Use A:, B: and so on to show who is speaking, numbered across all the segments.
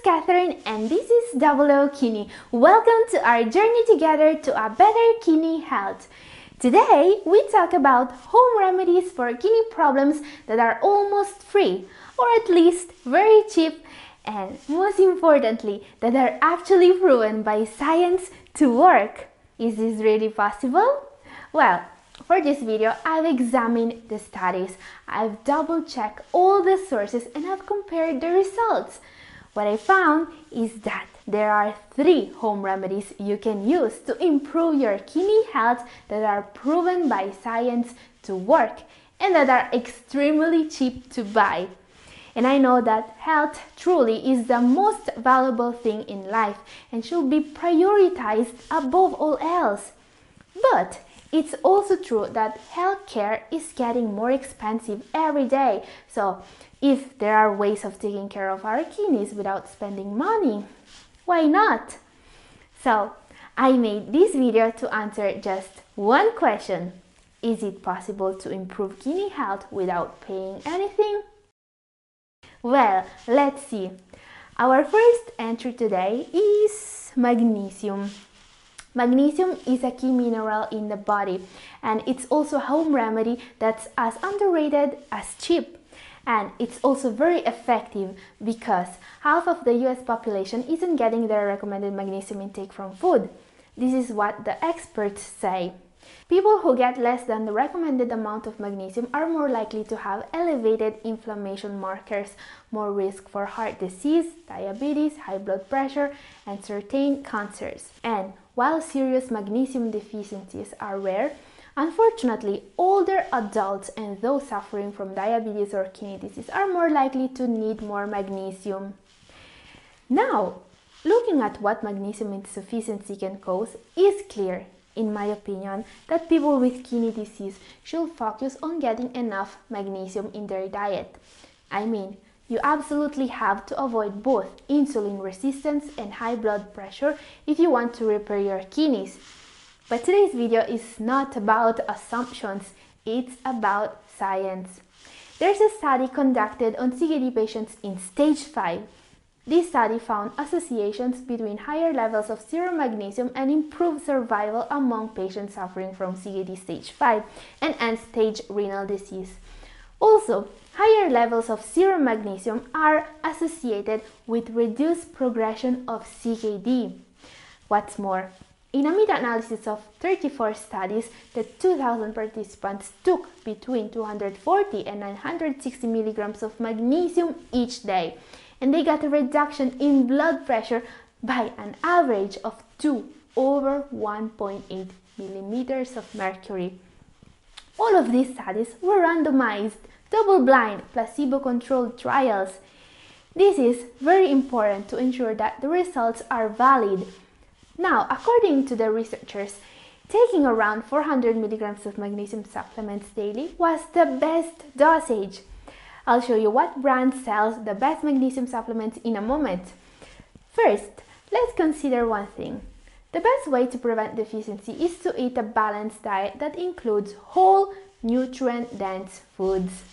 A: Katherine and this is Double O Kidney. Welcome to our journey together to a better kidney health. Today we talk about home remedies for kidney problems that are almost free, or at least very cheap, and most importantly, that are actually proven by science to work. Is this really possible? Well, for this video, I've examined the studies, I've double-checked all the sources and I've compared the results. What I found is that there are 3 home remedies you can use to improve your kidney health that are proven by science to work and that are extremely cheap to buy. And I know that health truly is the most valuable thing in life and should be prioritized above all else. But it's also true that healthcare is getting more expensive every day. So if there are ways of taking care of our kidneys without spending money, why not? So I made this video to answer just one question. Is it possible to improve kidney health without paying anything? Well, let's see. Our first entry today is magnesium. Magnesium is a key mineral in the body and it's also a home remedy that's as underrated as cheap. And it's also very effective because half of the US population isn't getting their recommended magnesium intake from food. This is what the experts say. People who get less than the recommended amount of magnesium are more likely to have elevated inflammation markers, more risk for heart disease, diabetes, high blood pressure, and certain cancers. And while serious magnesium deficiencies are rare, unfortunately, older adults and those suffering from diabetes or kidney disease are more likely to need more magnesium. Now, looking at what magnesium insufficiency can cause is clear, in my opinion, that people with kidney disease should focus on getting enough magnesium in their diet. I mean, you absolutely have to avoid both insulin resistance and high blood pressure if you want to repair your kidneys. But today's video is not about assumptions, it's about science. There's a study conducted on CKD patients in stage 5. This study found associations between higher levels of serum magnesium and improved survival among patients suffering from CKD stage 5 and end-stage renal disease. Also, higher levels of serum magnesium are associated with reduced progression of CKD. What's more, in a meta-analysis of 34 studies, the 2,000 participants took between 240 and 960 milligrams of magnesium each day, and they got a reduction in blood pressure by an average of 2 over 1.8 millimeters of mercury. All of these studies were randomized, double-blind, placebo-controlled trials. This is very important to ensure that the results are valid. Now, according to the researchers, taking around 400 milligrams of magnesium supplements daily was the best dosage. I'll show you what brand sells the best magnesium supplements in a moment. First, let's consider one thing. The best way to prevent deficiency is to eat a balanced diet that includes whole, nutrient-dense foods.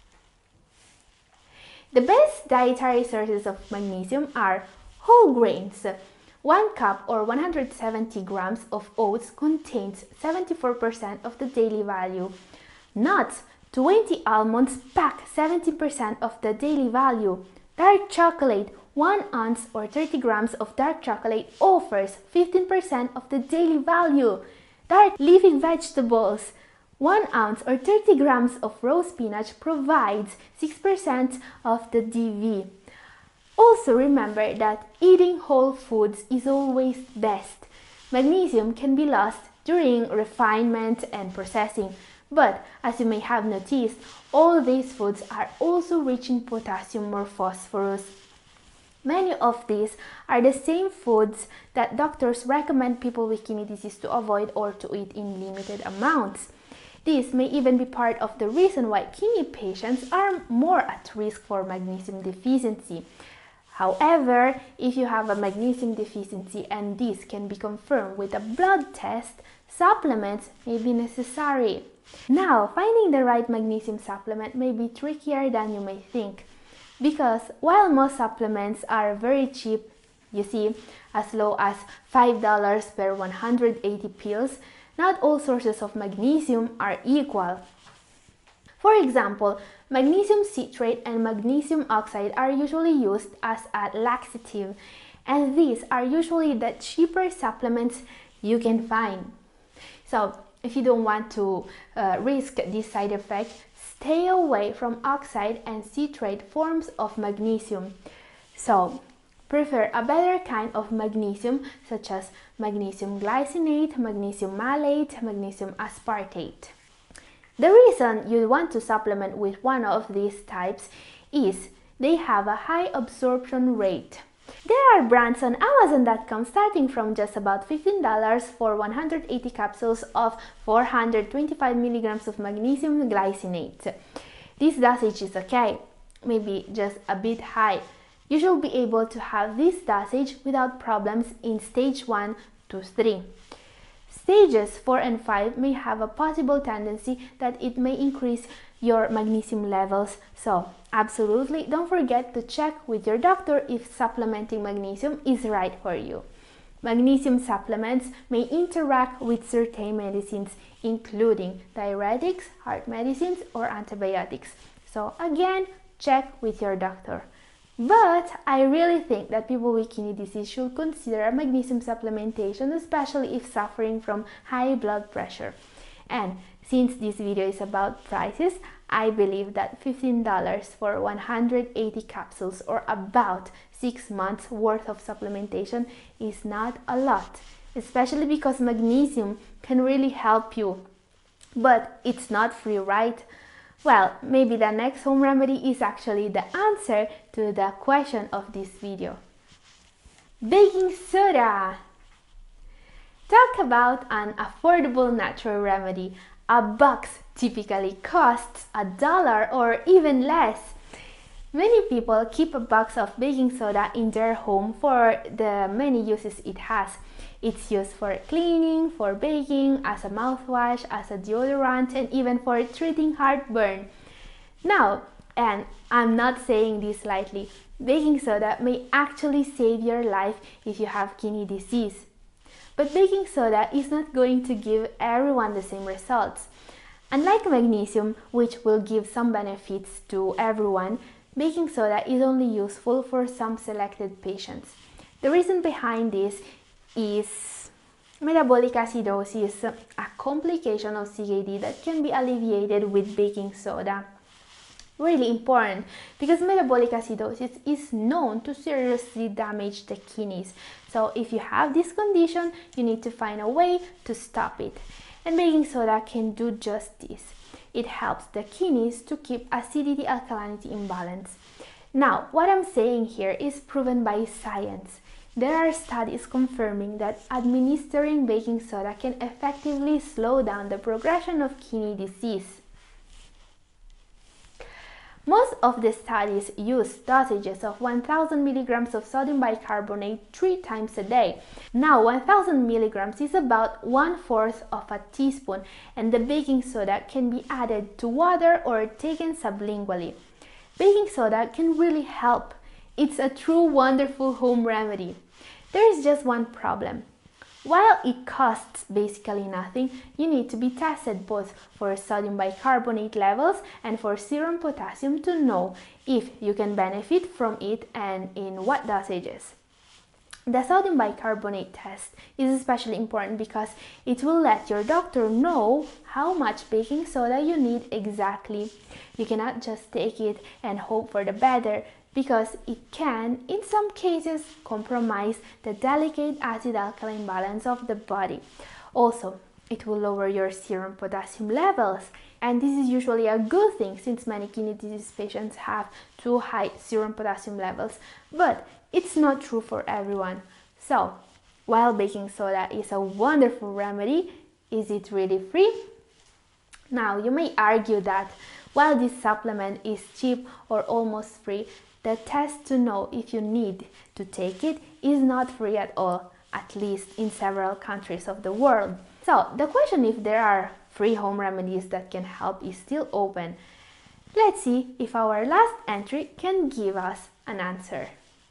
A: The best dietary sources of magnesium are whole grains. 1 cup or 170 grams of oats contains 74% of the daily value. Nuts, 20 almonds pack 70% of the daily value. Dark chocolate, 1 ounce or 30 grams of dark chocolate offers 15% of the daily value. Dark leafy vegetables, 1 ounce or 30 grams of raw spinach provides 6% of the DV. Also remember that eating whole foods is always best. Magnesium can be lost during refinement and processing, but as you may have noticed, all these foods are also rich in potassium or phosphorus. Many of these are the same foods that doctors recommend people with kidney disease to avoid or to eat in limited amounts. This may even be part of the reason why kidney patients are more at risk for magnesium deficiency. However, if you have a magnesium deficiency and this can be confirmed with a blood test, supplements may be necessary. Now, finding the right magnesium supplement may be trickier than you may think. Because while most supplements are very cheap, you see, as low as $5 per 180 pills, not all sources of magnesium are equal. For example, magnesium citrate and magnesium oxide are usually used as a laxative, and these are usually the cheaper supplements you can find. So, if you don't want to risk this side effect, stay away from oxide and citrate forms of magnesium. So, prefer a better kind of magnesium such as magnesium glycinate, magnesium malate, magnesium aspartate. The reason you want to supplement with one of these types is they have a high absorption rate. There are brands on Amazon.com starting from just about $15 for 180 capsules of 425 milligrams of magnesium glycinate. This dosage is okay, maybe just a bit high. You should be able to have this dosage without problems in stage 1 to 3. Stages 4 and 5 may have a possible tendency that it may increase your magnesium levels, so absolutely don't forget to check with your doctor if supplementing magnesium is right for you. Magnesium supplements may interact with certain medicines, including diuretics, heart medicines, or antibiotics. So again, check with your doctor. But I really think that people with kidney disease should consider magnesium supplementation, especially if suffering from high blood pressure. And since this video is about prices, I believe that $15 for 180 capsules or about 6 months worth of supplementation is not a lot, especially because magnesium can really help you. But it's not free, right? Well, maybe the next home remedy is actually the answer to the question of this video. Baking soda! Talk about an affordable natural remedy. A box typically costs $1 or even less. Many people keep a box of baking soda in their home for the many uses it has. It's used for cleaning, for baking, as a mouthwash, as a deodorant, and even for treating heartburn. Now, and I'm not saying this lightly, baking soda may actually save your life if you have kidney disease. But baking soda is not going to give everyone the same results. Unlike magnesium, which will give some benefits to everyone, baking soda is only useful for some selected patients. The reason behind this is metabolic acidosis, a complication of CKD that can be alleviated with baking soda. Really important because metabolic acidosis is known to seriously damage the kidneys. So if you have this condition, you need to find a way to stop it. And baking soda can do just this. It helps the kidneys to keep acidity-alkalinity in balance. Now, what I'm saying here is proven by science. There are studies confirming that administering baking soda can effectively slow down the progression of kidney disease. Most of the studies use dosages of 1000 milligrams of sodium bicarbonate 3 times a day. Now, 1000 milligrams is about 1/4 of a teaspoon, and the baking soda can be added to water or taken sublingually. Baking soda can really help. It's a true wonderful home remedy. There is just one problem. While it costs basically nothing, you need to be tested both for sodium bicarbonate levels and for serum potassium to know if you can benefit from it and in what dosages. The sodium bicarbonate test is especially important because it will let your doctor know how much baking soda you need exactly. You cannot just take it and hope for the better, because it can, in some cases, compromise the delicate acid-alkaline balance of the body. Also, it will lower your serum potassium levels, and this is usually a good thing since many kidney disease patients have too high serum potassium levels, but it's not true for everyone. So, while baking soda is a wonderful remedy, is it really free? Now, you may argue that while this supplement is cheap or almost free, the test to know if you need to take it is not free at all, at least in several countries of the world. So the question if there are free home remedies that can help is still open. Let's see if our last entry can give us an answer.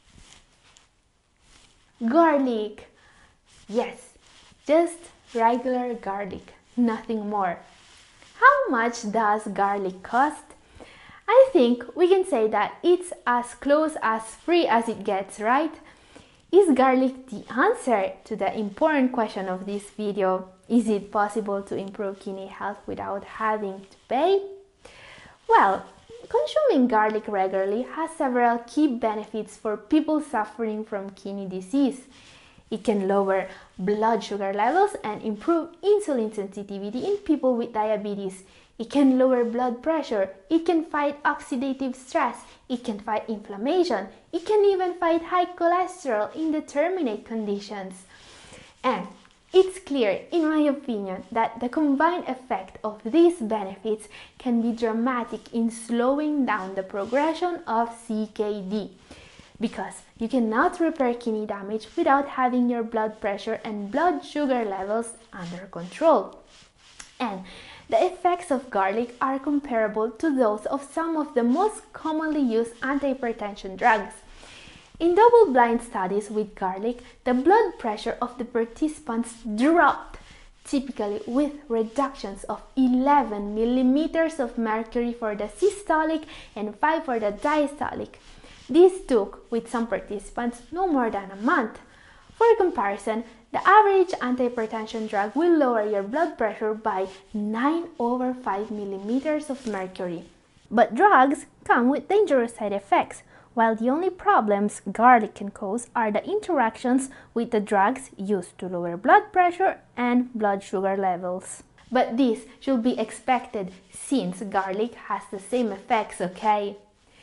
A: Garlic. Yes, just regular garlic, nothing more. How much does garlic cost? I think we can say that it's as close as free as it gets, right? Is garlic the answer to the important question of this video? Is it possible to improve kidney health without having to pay? Well, consuming garlic regularly has several key benefits for people suffering from kidney disease. It can lower blood sugar levels and improve insulin sensitivity in people with diabetes. It can lower blood pressure. It can fight oxidative stress. It can fight inflammation. It can even fight high cholesterol in determinate conditions. And it's clear, in my opinion, that the combined effect of these benefits can be dramatic in slowing down the progression of CKD. Because you cannot repair kidney damage without having your blood pressure and blood sugar levels under control. And the effects of garlic are comparable to those of some of the most commonly used antihypertension drugs. In double-blind studies with garlic, the blood pressure of the participants dropped, typically with reductions of 11 millimeters of mercury for the systolic and 5 for the diastolic. This took, with some participants, no more than a month. For comparison, the average antihypertension drug will lower your blood pressure by 9/5 millimeters of mercury. But drugs come with dangerous side effects, while the only problems garlic can cause are the interactions with the drugs used to lower blood pressure and blood sugar levels. But this should be expected since garlic has the same effects, okay?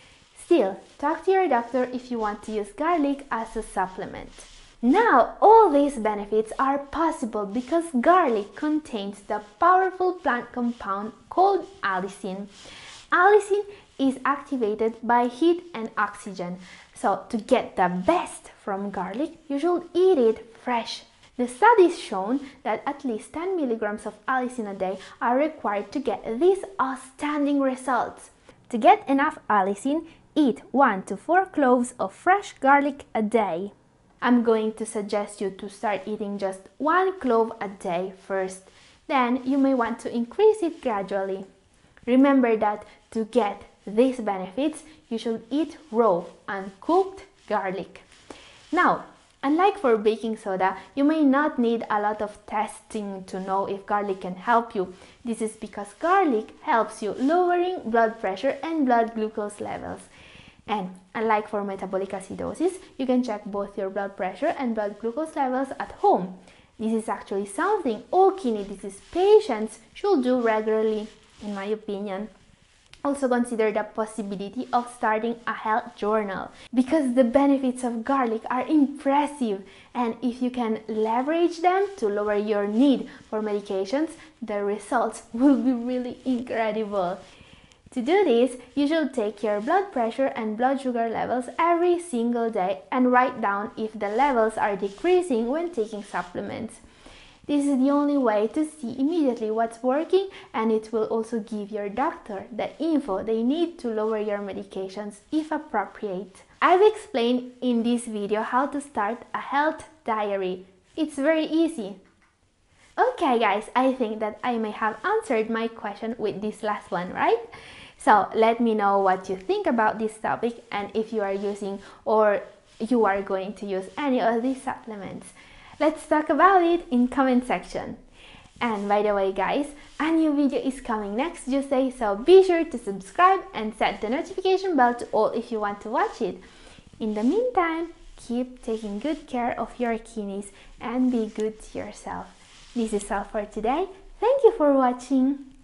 A: Still, talk to your doctor if you want to use garlic as a supplement. Now, all these benefits are possible because garlic contains the powerful plant compound called allicin. Allicin is activated by heat and oxygen, so to get the best from garlic, you should eat it fresh. The studies shown that at least 10 milligrams of allicin a day are required to get these outstanding results. To get enough allicin, eat 1 to 4 cloves of fresh garlic a day. I'm going to suggest you to start eating just 1 clove a day first. Then you may want to increase it gradually. Remember that to get these benefits, you should eat raw, uncooked garlic. Now, unlike for baking soda, you may not need a lot of testing to know if garlic can help you. This is because garlic helps you lowering blood pressure and blood glucose levels. And unlike for metabolic acidosis, you can check both your blood pressure and blood glucose levels at home. This is actually something all kidney disease patients should do regularly, in my opinion. Also consider the possibility of starting a health journal because the benefits of garlic are impressive, and if you can leverage them to lower your need for medications, the results will be really incredible. To do this, you should take your blood pressure and blood sugar levels every single day and write down if the levels are decreasing when taking supplements. This is the only way to see immediately what's working, and it will also give your doctor the info they need to lower your medications if appropriate. I've explained in this video how to start a health diary. It's very easy. Okay guys, I think that I may have answered my question with this last one, right? So let me know what you think about this topic and if you are using or you are going to use any of these supplements. Let's talk about it in comment section. And by the way guys, a new video is coming next Tuesday, so be sure to subscribe and set the notification bell to all if you want to watch it. In the meantime, keep taking good care of your kidneys and be good to yourself. This is all for today. Thank you for watching.